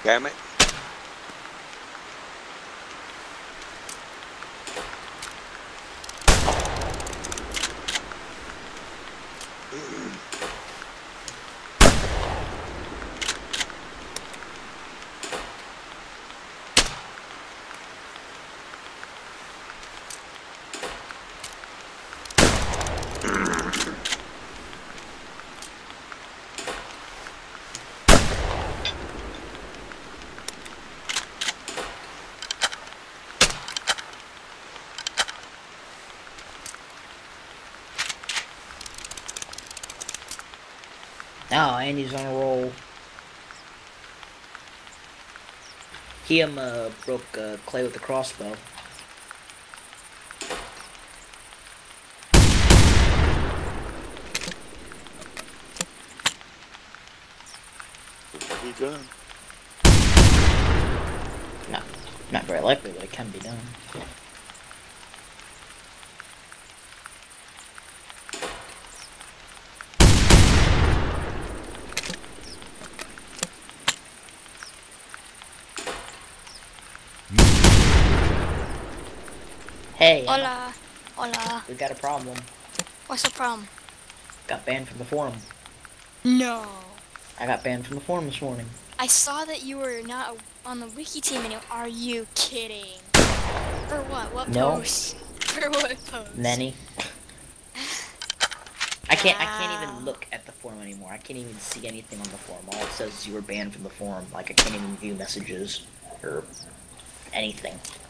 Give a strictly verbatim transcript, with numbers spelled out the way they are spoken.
Damn it. Oh, Andy's on a roll. He um uh, broke uh, Clay with the crossbow. Be done. No, not very likely, but it can be done. Hey, Emma, Hola. Hola. we got a problem. What's the problem? Got banned from the forum. No. I got banned from the forum this morning. I saw that you were not on the wiki team anymore. Are you kidding? For what? What No. post? For what post? Many. I can't. I can't Wow. even look at the forum anymore. I can't even see anything on the forum. All it says is you were banned from the forum. Like I can't even view messages or anything.